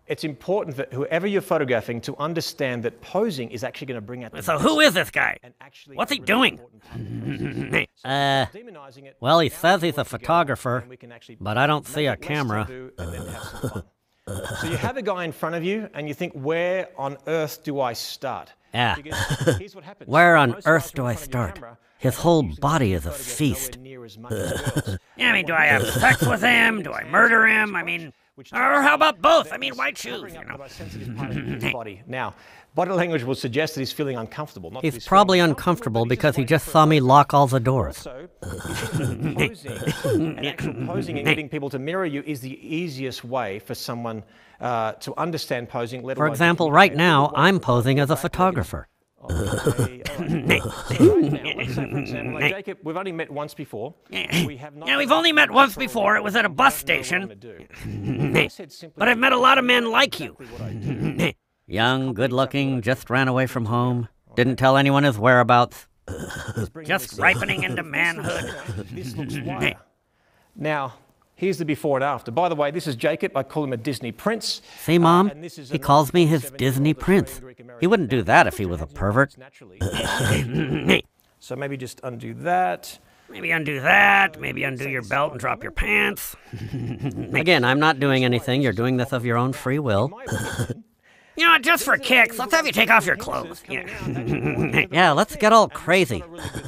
it's important that whoever you're photographing to understand that posing is actually going to bring out. So who is this guy? What's he doing? Well, he says he's a photographer, but I don't see a camera. So you have a guy in front of you, and you think, where on earth do I start? Yeah. Here's what happens. Where on earth do I start? His whole body is a feast. Yeah, I mean, do I have sex with him? Do I murder him? I mean, or how about both? I mean, why choose, you know? Now, body language will suggest that he's feeling uncomfortable. He's probably uncomfortable because he just saw me lock all the doors. Posing and getting people to mirror you is the easiest way for someone to understand posing. For example, right now, I'm posing as a photographer. Jacob, we've only met once before. We've only met once before. It was at a bus station. But I've met a lot of men like you. Young, good-looking, just ran away from home. Didn't tell anyone his whereabouts. Just ripening into manhood. This looks wire. Now, here's the before and after. By the way, this is Jacob. I call him a Disney prince. See, Mom? He calls me his Disney prince. He wouldn't do that if he was a pervert. So maybe just undo that. Maybe undo that. Maybe undo your belt and drop your pants. Again, I'm not doing anything. You're doing this of your own free will. You know, just for kicks, let's have you take off your clothes. Yeah, yeah, let's get all crazy.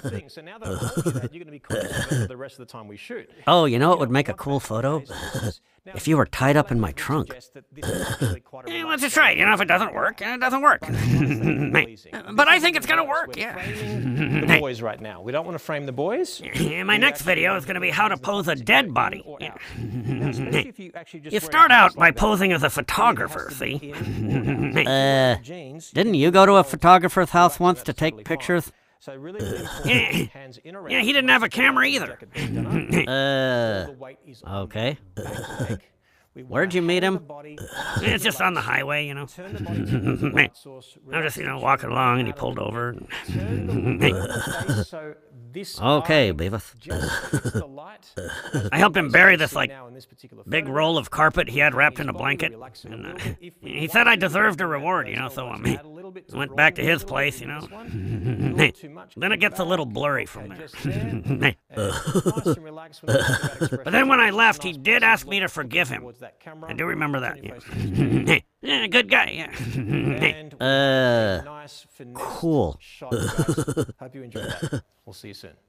Oh, you know what would make a cool photo? If you were tied up in my trunk. Yeah, let's just try it. You know, if it doesn't work, it doesn't work. But I think it's going to work, yeah. The boys right now. We don't want to frame the boys. My next video is going to be how to pose a dead body. You start out by posing as a photographer, see? Didn't you go to a photographer's house once to take pictures? Yeah, he didn't have a camera either. Okay. Where'd you meet him? It's just on the highway, you know. I'm just, walking along and he pulled over. Okay, Beavis. I helped him bury this, big roll of carpet he had wrapped in a blanket. And, he said I deserved a reward, so I went back to his place, Then it gets a little blurry from there. But then when I left, he did ask me to forgive him. I do remember that, yeah. Yeah, good guy, yeah. Cool. Hope you enjoyed that. We'll see you soon.